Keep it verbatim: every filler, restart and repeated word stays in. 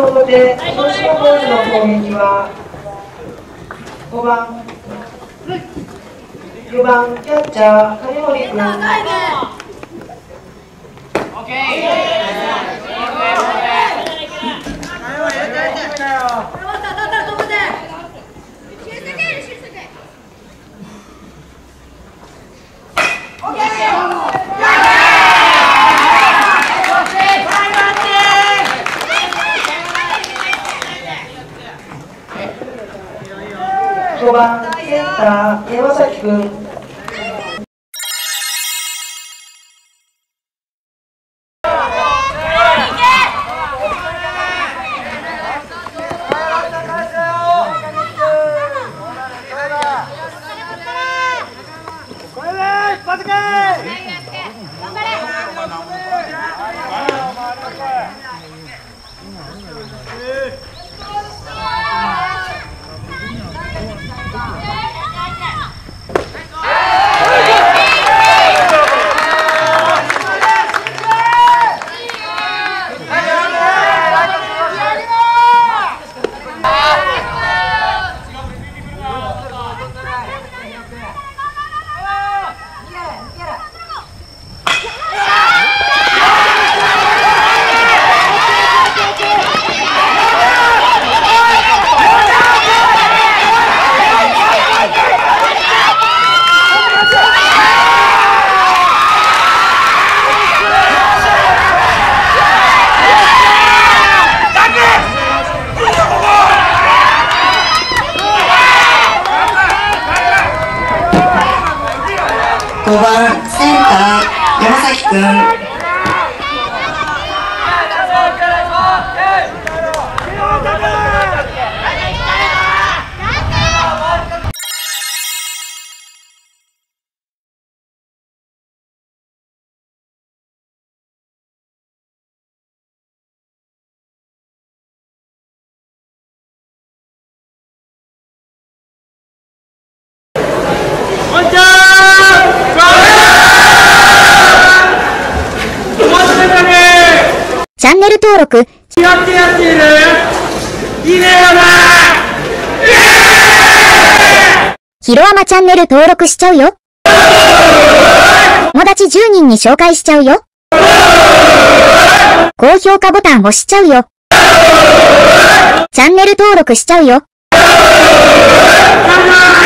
表で広島ボールの攻撃はごばん、よばんキャッチャー金森君。ごばんセンター山崎君。 ごばんセンター山崎君。 チャンネル登録。 やってやっているいいねよなひろあまチャンネル登録しちゃうよ。友達じゅうにんに紹介しちゃうよ。高評価ボタン押しちゃうよ。チャンネル登録しちゃうよ。